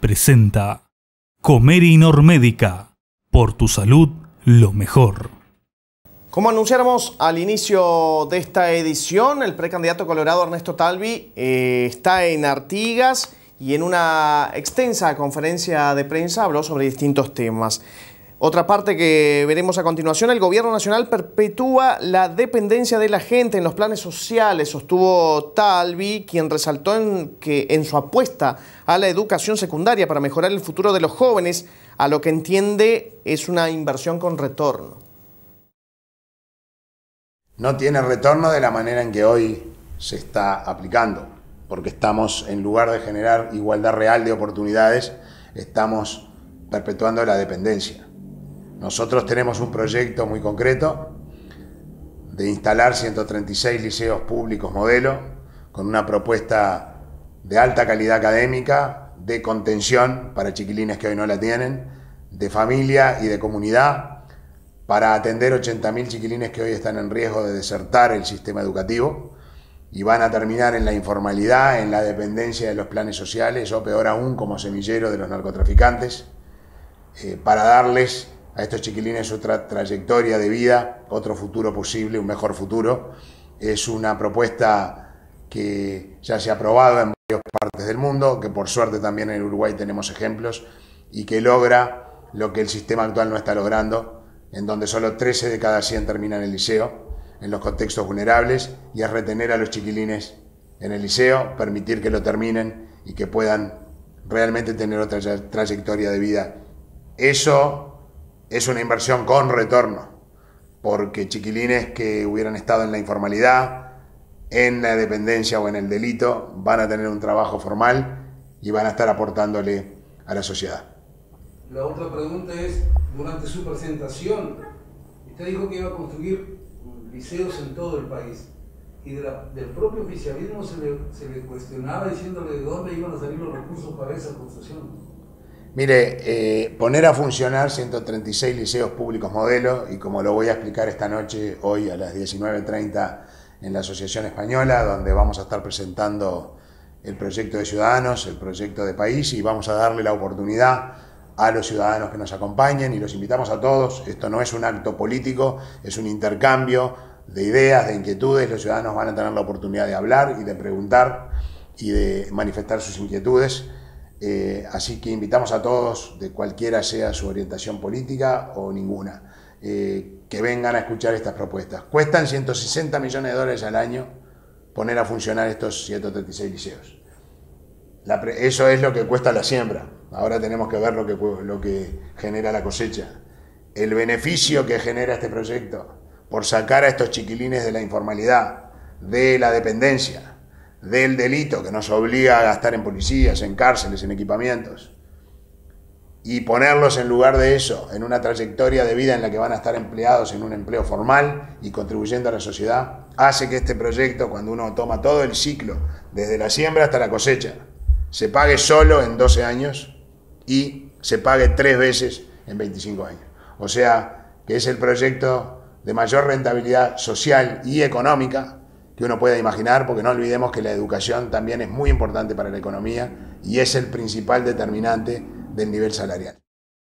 presenta Comery Normédica. Por tu salud, lo mejor. Como anunciáramos al inicio de esta edición, el precandidato colorado Ernesto Talvi está en Artigas y en una extensa conferencia de prensa habló sobre distintos temas. Otra parte que veremos a continuación: el gobierno nacional perpetúa la dependencia de la gente en los planes sociales, sostuvo Talvi, quien resaltó que en su apuesta a la educación secundaria para mejorar el futuro de los jóvenes, a lo que entiende es una inversión con retorno. No tiene retorno de la manera en que hoy se está aplicando, porque estamos, en lugar de generar igualdad real de oportunidades, estamos perpetuando la dependencia. Nosotros tenemos un proyecto muy concreto de instalar 136 liceos públicos modelo, con una propuesta de alta calidad académica, de contención para chiquilines que hoy no la tienen, de familia y de comunidad, para atender 80.000 chiquilines que hoy están en riesgo de desertar el sistema educativo y van a terminar en la informalidad, en la dependencia de los planes sociales o peor aún como semillero de los narcotraficantes, para darles a estos chiquilines otra trayectoria de vida, otro futuro posible, un mejor futuro. Es una propuesta que ya se ha aprobado en varias partes del mundo, que por suerte también en Uruguay tenemos ejemplos, y que logra lo que el sistema actual no está logrando, en donde solo 13 de cada 100 terminan el liceo, en los contextos vulnerables, y es retener a los chiquilines en el liceo, permitir que lo terminen y que puedan realmente tener otra trayectoria de vida. Eso es una inversión con retorno, porque chiquilines que hubieran estado en la informalidad, en la dependencia o en el delito, van a tener un trabajo formal y van a estar aportándole a la sociedad. La otra pregunta es, durante su presentación, usted dijo que iba a construir liceos en todo el país, y del propio oficialismo se le cuestionaba diciéndole de dónde iban a salir los recursos para esa construcción. Mire, poner a funcionar 136 liceos públicos modelo, y como lo voy a explicar esta noche, hoy a las 19:30 en la Asociación Española, donde vamos a estar presentando el proyecto de ciudadanos, el proyecto de país, y vamos a darle la oportunidad a los ciudadanos que nos acompañen, y los invitamos a todos. Esto no es un acto político, es un intercambio de ideas, de inquietudes. Los ciudadanos van a tener la oportunidad de hablar y de preguntar y de manifestar sus inquietudes. Así que invitamos a todos, de cualquiera sea su orientación política o ninguna, que vengan a escuchar estas propuestas. Cuestan $160 millones al año poner a funcionar estos 136 liceos. Eso es lo que cuesta la siembra. Ahora tenemos que ver lo que genera la cosecha. El beneficio que genera este proyecto por sacar a estos chiquilines de la informalidad, de la dependencia, del delito que nos obliga a gastar en policías, en cárceles, en equipamientos, y ponerlos en lugar de eso en una trayectoria de vida en la que van a estar empleados en un empleo formal y contribuyendo a la sociedad, hace que este proyecto, cuando uno toma todo el ciclo, desde la siembra hasta la cosecha, se pague solo en 12 años y se pague 3 veces en 25 años. O sea, que es el proyecto de mayor rentabilidad social y económica que uno pueda imaginar, porque no olvidemos que la educación también es muy importante para la economía y es el principal determinante del nivel salarial.